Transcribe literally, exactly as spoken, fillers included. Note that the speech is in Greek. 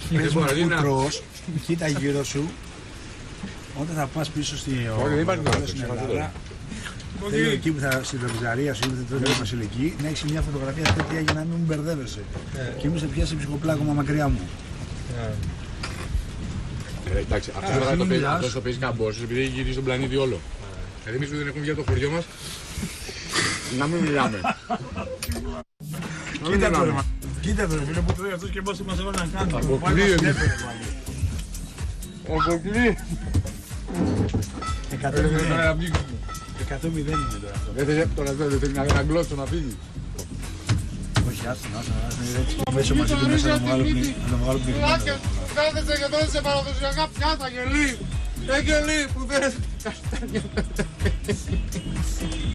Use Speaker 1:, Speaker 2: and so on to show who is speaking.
Speaker 1: Πες μου που τρως, κοίτα γύρω σου. Όταν θα πας πίσω στην Ελλάδα, θέλω εκεί που θα στην τραπεζαρία σου ή την Βασιλική να έχεις μια φωτογραφία τέτοια για να μην μπερδεύεσαι. Και μην σε πιάσει ψυχοπλάκωμα μακριά μου.
Speaker 2: Εντάξει, αυτός το παίζει καμπόσος επειδή έχει γυρίσει στον πλανήτη όλο. Δηλαδή εμείς που δεν έχουμε βγει από το χωριό μας, να μην μιλάμε.
Speaker 1: Κοίτα τώρα, κοίτα τώρα, φίλε που τρώει αυτός και πώς μας έβαλε να κάνουμε.
Speaker 2: Αποκλεί. Αποκλεί.
Speaker 1: εκατό μηδέν είναι τώρα αυτό.
Speaker 2: Δεν θέλει να γλώσσο να φύγει.
Speaker 1: Όχι, άστον, άστον, άστον. Πέσω μαζί του μέσα να το βγάλω πνιγμένο.
Speaker 2: Κάθεσαι και τώρα σε παραδοσιακά πιάτα, γελί. Ε, γελί που δεν...